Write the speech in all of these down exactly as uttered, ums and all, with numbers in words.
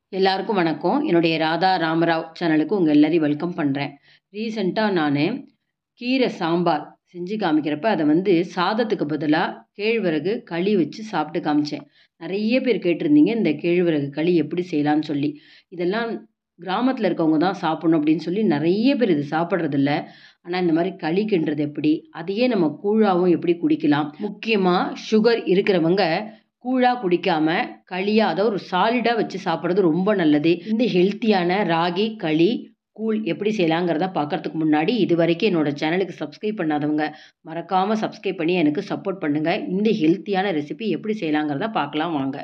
எல்லாருக்கும் வணக்கம். என்னுடைய ராதா ராமராவ் சேனலுக்கு உங்க எல்லாரையும் வெல்கம் பண்றேன். ரீசென்ட்டா நானு கீரை சாம்பார் செஞ்சு காமிக்கிறப்ப, அத வந்து சாதத்துக்கு பதிலா கேழ்வரகு களி வச்சு சாப்பிட்டு காமிச்சேன். நெறைய பேர் கேட்டிருந்தீங்க, இந்த கேழ்வரகு களி எப்படி செய்யலான்னு சொல்லி. இதெல்லாம் கிராமத்தில இருக்கவங்க தான் சாப்பிடணும் அப்படின்னு சொல்லி நெறைய பேர் இது சாப்பிடுறதில்ல. ஆனா, இந்த மாரி களி கிண்டுறது எப்படி? அதையே நம்ம கூழாவும் எப்படி குடிக்கலாம்? முக்கியமா சுகர் இருக்கிறவங்க கூழா குடிக்காம, களியா அதாவது ஒரு சாலிடா வச்சு சாப்பிடுறது ரொம்ப நல்லது. இந்த ஹெல்த்தியான ராகி, களி, கூழ் எப்படி செய்யலாங்கிறத பார்க்கறதுக்கு முன்னாடி, இதுவரைக்கும் என்னோட சேனலுக்கு சப்ஸ்கிரைப் பண்ணாதவங்க, மறக்காம சப்ஸ்கிரைப் பண்ணி எனக்கு சப்போர்ட் பண்ணுங்க. இந்த ஹெல்த்தியான ரெசிபி எப்படி செய்யலாங்கிறத பார்க்கலாம் வாங்க.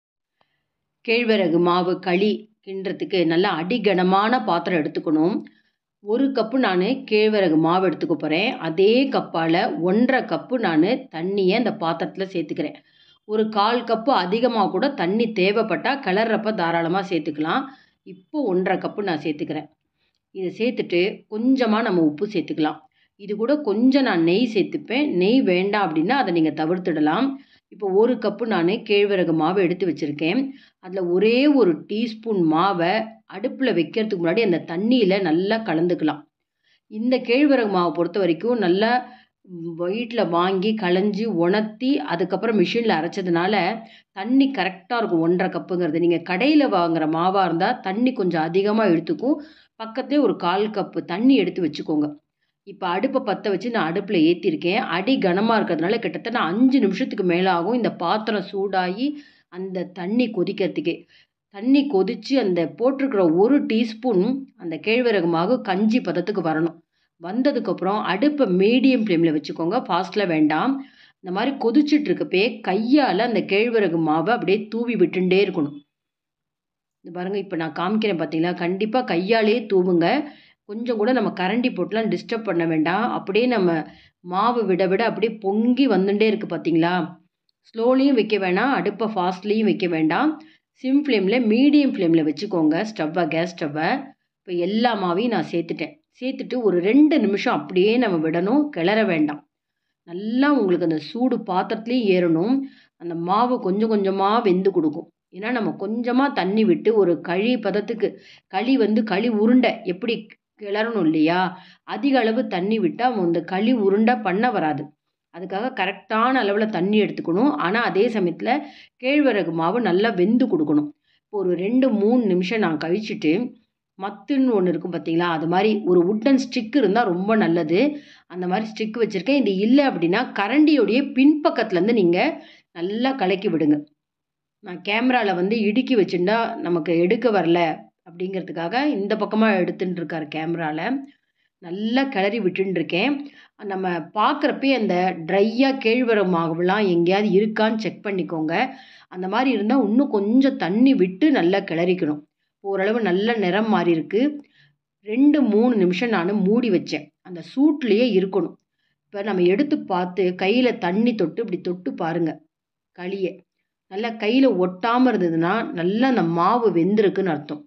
கேழ்வரகு மாவு களி கிண்டுறதுக்கு நல்லா அடிகனமான பாத்திரம் எடுத்துக்கணும். ஒரு கப்பு நானு கேழ்வரகு மாவு எடுத்துக்க போறேன். அதே கப்பால ஒன்றரை கப்பு நானு தண்ணிய இந்த பாத்திரத்தில சேர்த்துக்கிறேன். ஒரு கால் கப்பு அதிகமா கூட தண்ணி தேவைப்பட்டா கிளறப்ப தாராளமா சேர்த்துக்கலாம். இப்போ ஒன்றரை கப்பு நான் சேர்த்துக்கிறேன். இத சேர்த்துட்டு கொஞ்சமா நம்ம உப்பு சேர்த்துக்கலாம். இது கூட கொஞ்சம் நான் நெய் சேர்த்துப்பேன். நெய் வேண்டாம் அப்படின்னா அத நீங்க தவிர்த்துடலாம். இப்போ ஒரு கப்பு நானு கேழ்வரகு மாவு எடுத்து வச்சிருக்கேன். அதில ஒரே ஒரு டீஸ்பூன் மாவ அடுப்புல வைக்கிறதுக்கு முன்னாடி அந்த தண்ணீல நல்லா கலந்துக்கலாம். இந்த கேழ்வரகு மாவ பொறுத்தவரைக்கும் நல்லா வீட்ல வாங்கி களைஞ்சு உணர்த்தி அதுக்கப்புறம் மிஷின்ல அரைச்சதுனால தண்ணி கரெக்ட்டா இருக்கும் ஒன்றரை கப்புங்கிறது. நீங்க கடையில வாங்குற மாவா இருந்தா தண்ணி கொஞ்சம் அதிகமா இழுத்துக்கும். பக்கத்திலேயே ஒரு கால் கப்பு தண்ணி எடுத்து வச்சுக்கோங்க. இப்ப அடுப்ப பத்த வச்சு நான் அடுப்புல ஏத்தியிருக்கேன். அடி கனமா இருக்கிறதுனால கிட்டத்தட்ட அஞ்சு நிமிஷத்துக்கு மேல ஆகும். இந்த பாத்திரம் சூடாகி அந்த தண்ணி கொதிக்கிறதுக்கே. தண்ணி கொதிச்சு அந்த போட்டிருக்கிற ஒரு டீஸ்பூன் அந்த கேழ்வரகு மாவு கஞ்சி பதத்துக்கு வரணும். வந்ததுக்கப்புறம் அடுப்ப மீடியம் ஃப்ளேம்ல வச்சுக்கோங்க. ஃபாஸ்ட்ல வேண்டாம். இந்த மாரி கொதிச்சுட்டு இருக்கப்பயே கையால அந்த கேழ்வரகு மாவ அப்படியே தூவி விட்டுண்டே இருக்கணும். இது பாருங்க இப்ப நான் காமிக்கிறேன் பார்த்தீங்களா? கண்டிப்பா கையாலேயே தூவுங்க. கொஞ்சம் கூட நம்ம கரண்டி போட்டுலாம் டிஸ்டர்ப் பண்ண வேண்டாம். அப்படியே நம்ம மாவு விட விட அப்படியே பொங்கி வந்துண்டே இருக்கு பார்த்தீங்களா? ஸ்லோலயும் வைக்க வேணாம். அடுப்ப ஃபாஸ்ட்லயும் வைக்க வேண்டாம். சிம் ஃப்ளேம்ல மீடியம் ஃப்ளேம்ல வச்சுக்கோங்க ஸ்டவ்வ கேஸ் ஸ்டவ்வ. இப்ப எல்லா மாவையும் நான் சேர்த்துட்டேன். சேர்த்துட்டு ஒரு ரெண்டு நிமிஷம் அப்படியே நம்ம விடணும். கிளற வேண்டாம். நல்லா உங்களுக்கு அந்த சூடு பாத்திரத்திலயும் ஏறணும். அந்த மாவு கொஞ்சம் கொஞ்சமா வெந்து குடுக்கும். ஏன்னா நம்ம கொஞ்சமா தண்ணி விட்டு ஒரு களி பதத்துக்கு களி வந்து களி உருண்டை எப்படி கிளறணும் இல்லையா? அதிக அளவு தண்ணி விட்டா அந்த களி உருண்டை பண்ண வராது. அதுக்காக கரெக்ட்டான அளவுல தண்ணி எடுத்துக்கணும். ஆனா அதே சமயத்தில கேழ்வரகு மாவு நல்லா வெந்து குடுக்கணும். இப்போ ஒரு ரெண்டு, மூணு நிமிஷம் நான் கழிச்சுட்டு மத்துன்னு ஒண்ணு இருக்கும் பார்த்தீங்களா? அது மாரி ஒரு வுட்டன் ஸ்டிக் இருந்தா ரொம்ப நல்லது. அந்த மாரி ஸ்டிக் வச்சிருக்கேன். இது இல்ல அப்படின்னா கரண்டியோடைய பின்பக்கத்துலருந்து நீங்க நல்லா கலக்கி விடுங்க. நான் கேமரால வந்து இடுக்கி வச்சிருந்தா நமக்கு எடுக்க வரல அப்படிங்கிறதுக்காக இந்த பக்கமா எடுத்துட்டு இருக்காரு கேமரால. நல்லா கிளறி விட்டுன்னு இருக்கேன். நம்ம பார்க்குறப்பயே அந்த ட்ரையா கேழ்வரகு மாவுலாம் எங்கேயாவது இருக்கான்னு செக் பண்ணிக்கோங்க. அந்த மாரி இருந்தா இன்னும் கொஞ்சம் தண்ணி விட்டு நல்லா கிளறிக்கணும். ஓரளவு நல்ல நிறம் மாறியிருக்கு. ரெண்டு, மூணு நிமிஷம் நானு மூடி வச்சேன். அந்த சூட்லயே இருக்கணும். இப்ப நம்ம எடுத்து பார்த்து கையில தண்ணி தொட்டு இப்படி தொட்டு பாருங்க களிய. நல்லா கையில ஒட்டாம இருந்ததுன்னா, நல்லா அந்த மாவு வெந்திருக்குன்னு அர்த்தம்.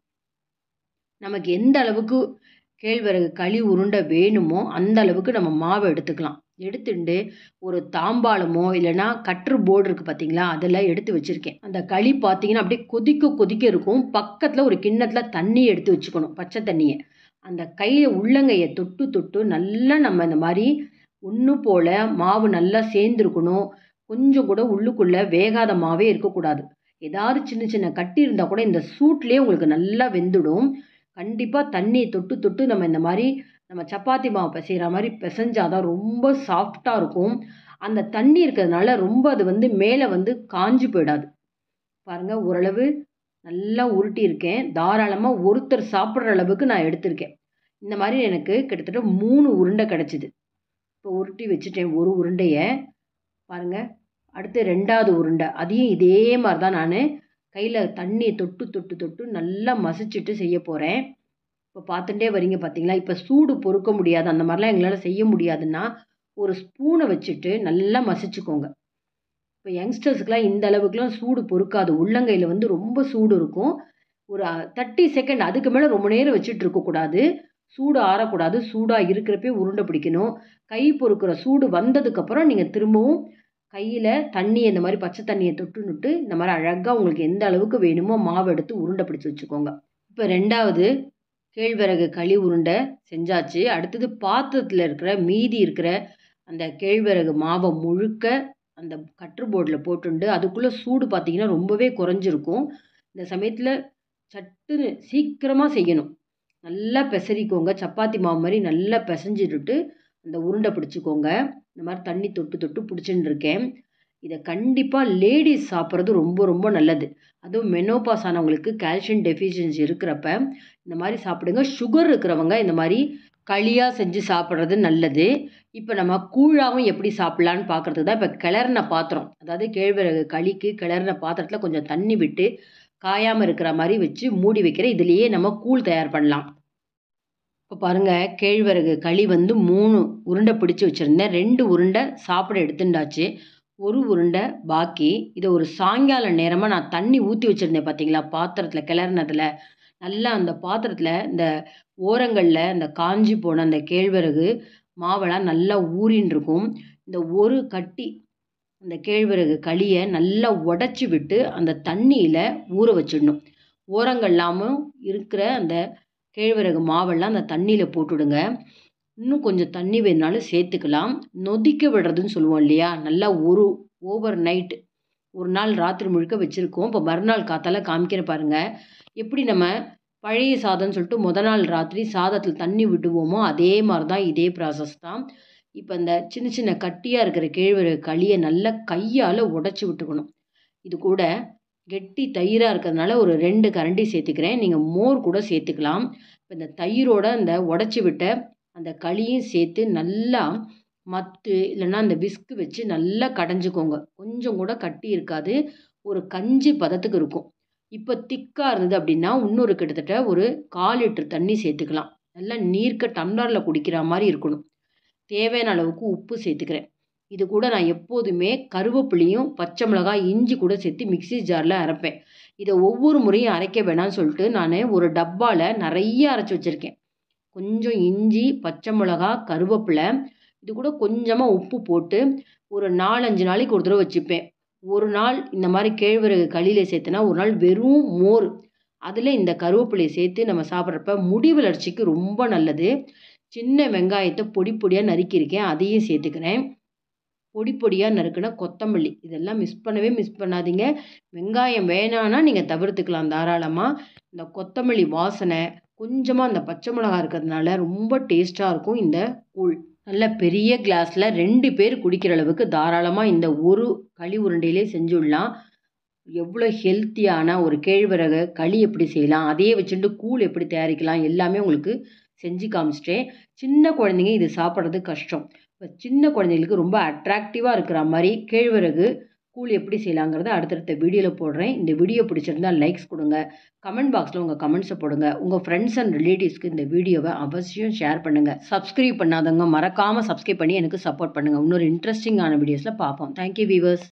நமக்கு எந்த அளவுக்கு கேழ்வரகு களி உருண்டை வேணுமோ, அந்த அளவுக்கு நம்ம மாவ எடுத்துக்கலாம். எடுத்துண்டு ஒரு தாம்பாளமோ, இல்லன்னா கட்ரு போர்டு இருக்கு பார்த்தீங்களா? அதில எடுத்து வச்சிருக்கேன். அந்த களி பார்த்தீங்கன்னா, அப்படியே கொதிக்க கொதிக்க இருக்கும். பக்கத்தில ஒரு கிண்ணத்தில தண்ணி எடுத்து வச்சுக்கணும், பச்சை தண்ணிய. அந்த கையில உள்ளங்கைய தொட்டு தொட்டு நல்லா நம்ம இந்த மாரி ஒண்ணு போல மாவு நல்லா சேர்ந்திருக்கணும். கொஞ்சம் கூட உள்ளுக்குள்ள வேகாத மாவே இருக்கக்கூடாது. ஏதாவது சின்ன சின்ன கட்டி இருந்தா கூட இந்த சூட்லயே உங்களுக்கு நல்லா வெந்துடும். கண்டிப்பா தண்ணிய தொட்டு தொட்டு நம்ம இந்த மாரி நம்ம சப்பாத்தி மாவு பெசையிற மாரி பெசஞ்சா தான் ரொம்ப சாஃப்ட்டா இருக்கும். அந்த தண்ணி இருக்கிறதுனால ரொம்ப அது வந்து மேல வந்து காஞ்சு போயிடாது. பாருங்க ஓரளவு நல்லா உருட்டியிருக்கேன். தாராளமா ஒருத்தர் சாப்பிடுற அளவுக்கு நான் எடுத்திருக்கேன். இந்த மாரி எனக்கு கிட்டத்தட்ட மூணு உருண்டை கிடைச்சது. இப்போ உருட்டி வச்சுட்டேன் ஒரு உருண்டைய. பாருங்க. அடுத்து ரெண்டாவது உருண்டை. அதையும் இதே மாரி தான் நானு கையில தண்ணிய தொட்டு தொட்டு தொட்டு நல்லா மசிச்சுட்டு செய்ய போறேன். இப்போ பார்த்துட்டே வரீங்க பார்த்தீங்களா? இப்ப சூடு பொறுக்க முடியாது. அந்த மாரிலாம் எங்களால செய்ய முடியாதுன்னா, ஒரு ஸ்பூன வச்சுட்டு நல்லா மசிச்சுக்கோங்க. இப்ப யங்ஸ்டர்ஸ்க்குலாம் இந்த அளவுக்குலாம் சூடு பொறுக்காது. உள்ளங்கையில வந்து ரொம்ப சூடு இருக்கும். ஒரு அ முப்பது செகண்ட் அதுக்கு மேல ரொம்ப நேரம் வச்சுட்டு இருக்கக்கூடாது. சூடு ஆறக்கூடாது. சூடா இருக்கிறப்பயே உருண்டை பிடிக்கணும். கை பொறுக்கிற சூடு வந்ததுக்கப்புறம் நீங்க திரும்பவும் கையில் தண்ணி இந்த மாதிரி பச்சை தண்ணியை தொட்டு நுட்டு இந்த மாதிரி அழகாக உங்களுக்கு எந்த அளவுக்கு வேணுமோ மாவு எடுத்து உருண்டை பிடிச்சி வச்சுக்கோங்க. இப்போ ரெண்டாவது கேழ்வரகு களி உருண்டை செஞ்சாச்சு. அடுத்தது பாத்திரத்தில் இருக்கிற மீதி இருக்கிற அந்த கேழ்வரகு மாவை முழுக்க அந்த கட்ரு போர்டில் போட்டுண்டு அதுக்குள்ளே சூடு பார்த்திங்கன்னா ரொம்பவே குறைஞ்சிருக்கும். இந்த சமயத்தில் சட்டுன்னு சீக்கிரமாக செய்யணும். நல்லா பிசறிக்கோங்க. சப்பாத்தி மாவு மாதிரி நல்லா பிசைஞ்சிட்டு அந்த உருண்டை பிடிச்சிக்கோங்க. இந்த மாதிரி தண்ணி தொட்டு தொட்டு பிடிச்சின்னு இருக்கேன். இதை கண்டிப்பாக லேடிஸ் சாப்பிட்றது ரொம்ப ரொம்ப நல்லது. அதுவும் மெனோபாஸ் ஆனவங்களுக்கு கால்சியம் டெஃபிஷியன்சி இருக்கிறப்ப இந்த மாதிரி சாப்பிடுங்க. சுகர் இருக்கிறவங்க இந்த மாதிரி களியாக செஞ்சு சாப்பிட்றது நல்லது. இப்போ நம்ம கூழாகவும் எப்படி சாப்பிட்லான்னு பார்க்குறதுக்கு தான் இப்போ கிளறின பாத்திரம், அதாவது கேழ்வரகு களிக்கு கிளறின பாத்திரத்தில் கொஞ்சம் தண்ணி விட்டு காயாமல் இருக்கிற மாதிரி வச்சு மூடி வைக்கிறேன். இதுலேயே நம்ம கூழ் தயார் பண்ணலாம். இப்போ பாருங்கள், கேழ்வரகு களி வந்து மூணு உருண்டை பிடிச்சி வச்சுருந்தேன். ரெண்டு உருண்டை சாப்பிட எடுத்துட்டாச்சு. ஒரு உருண்டை பாக்கி. இதை ஒரு சாயங்கால நேரமாக நான் தண்ணி ஊற்றி வச்சுருந்தேன் பார்த்தீங்களா, பாத்திரத்தில் கிளறினதில். நல்லா அந்த பாத்திரத்தில் இந்த ஓரங்களில் இந்த காஞ்சி போன அந்த கேழ்வரகு மாவெல்லாம் நல்லா ஊறின்னு இருக்கும். இந்த ஒரு கட்டி அந்த கேழ்வரகு களியை நல்லா உடச்சி விட்டு அந்த தண்ணியில் ஊற வச்சிடணும். ஓரங்கள் இல்லாமல் இருக்கிற அந்த கேழ்வரகு மாவெல்லாம் அந்த தண்ணியில் போட்டுவிடுங்க. இன்னும் கொஞ்சம் தண்ணி வேணுனாலும் சேர்த்துக்கலாம். நொதிக்க விடுறதுன்னு சொல்லுவோம் இல்லையா, நல்லா ஒரு ஓவர் நைட்டு ஒரு நாள் ராத்திரி முழுக்க வச்சுருக்கோம். இப்போ மறுநாள் காத்தால காமிக்கிற பாருங்கள். எப்படி நம்ம பழைய சாதம்னு சொல்லிட்டு முத நாள் ராத்திரி சாதத்தில் தண்ணி விடுவோமோ அதே மாதிரி தான், இதே ப்ராசஸ் தான். இப்போ இந்த சின்ன சின்ன கட்டியாக இருக்கிற கேழ்வரகு களியை நல்லா கையால் உடச்சி விட்டுக்கணும். இது கூட கெட்டி தயிராக இருக்கிறதுனால ஒரு ரெண்டு கரண்டி சேர்த்துக்கிறேன். நீங்கள் மோர் கூட சேர்த்துக்கலாம். இப்போ இந்த தயிரோட அந்த உடச்சி விட்ட அந்த களியும் சேர்த்து நல்லா மத்து இல்லைன்னா அந்த விஸ்கு வச்சு நல்லா கடைஞ்சிக்கோங்க. கொஞ்சம் கூட கட்டி இருக்காது, ஒரு கஞ்சி பதத்துக்கு இருக்கும். இப்போ திக்காக இருந்தது அப்படின்னா இன்னொரு கிட்டத்தட்ட ஒரு கால் லிட்டர் தண்ணி சேர்த்துக்கலாம். நல்லா நீர்க்க டம்ளரில் குடிக்கிற மாதிரி இருக்கணும். தேவையான அளவுக்கு உப்பு சேர்த்துக்கிறேன். இது கூட நான் எப்போதுமே கருவேப்பிலையும் பச்சை மிளகாய் இஞ்சி கூட சேர்த்து மிக்ஸி ஜாரில் அரைப்பேன். இதை ஒவ்வொரு முறையும் அரைக்க வேணாம்னு சொல்லிட்டு நான் ஒரு டப்பாவில் நிறைய அரைச்சி வச்சுருக்கேன். கொஞ்சம் இஞ்சி, பச்சை மிளகா, கருவேப்பிலை, இது கூட கொஞ்சமாக உப்பு போட்டு ஒரு நாலஞ்சு நாளைக்கு ஒரு தடவை வச்சுப்பேன். ஒரு நாள் இந்த மாதிரி கேழ்வரகு களியில் சேர்த்துனா ஒரு நாள் வெறும் மோர், அதில் இந்த கருவேப்பிலையை சேர்த்து நம்ம சாப்பிட்றப்ப முடி வளர்ச்சிக்கு ரொம்ப நல்லது. சின்ன வெங்காயத்தை பொடி பொடியாக நறுக்கியிருக்கேன், அதையும் சேர்த்துக்கிறேன். பொடி பொடியாக நறுக்கின கொத்தமல்லி, இதெல்லாம் மிஸ் பண்ணவே மிஸ் பண்ணாதீங்க. வெங்காயம் வேணான்னா நீங்கள் தவிர்த்துக்கலாம் தாராளமாக. இந்த கொத்தமல்லி வாசனை, கொஞ்சமாக அந்த பச்சை மிளகா இருக்கிறதுனால ரொம்ப டேஸ்ட்டாக இருக்கும் இந்த கூழ். நல்ல பெரிய கிளாஸில் ரெண்டு பேர் குடிக்கிற அளவுக்கு தாராளமாக இந்த ஒரு களி உருண்டையிலே செஞ்சுடலாம். எவ்வளோ ஹெல்த்தியான ஒரு கேழ்வரகு களி எப்படி செய்யலாம், அதையே வச்சுட்டு கூழ் எப்படி தயாரிக்கலாம், எல்லாமே உங்களுக்கு செஞ்சு காமிச்சிட்டேன். சின்ன குழந்தைங்க இது சாப்பிட்றது கஷ்டம். இப்போ சின்ன குழந்தைங்களுக்கு ரொம்ப அட்ராக்டிவாக இருக்கிற மாதிரி கேழ்வரகு கூழ் எப்படி செய்யலாங்கிறத அடுத்தடுத்த வீடியோவில் போடுறேன். இந்த வீடியோ பிடிச்சிருந்தால் லைக்ஸ் கொடுங்க, கமெண்ட் பாக்ஸில் உங்கள் கமெண்ட்ஸை போடுங்க. உங்கள் ஃப்ரெண்ட்ஸ் அண்ட் ரிலேட்டிவ்ஸ்க்கு இந்த வீடியோவை அவசியம் ஷேர் பண்ணுங்கள். சப்ஸ்கிரைப் பண்ணாதவங்க மறக்காமல் சப்ஸ்கிரைப் பண்ணி எனக்கு சப்போர்ட் பண்ணுங்கள். இன்னொரு இன்ட்ரெஸ்டிங்கான வீடியோஸில் பார்ப்போம். Thank you viewers.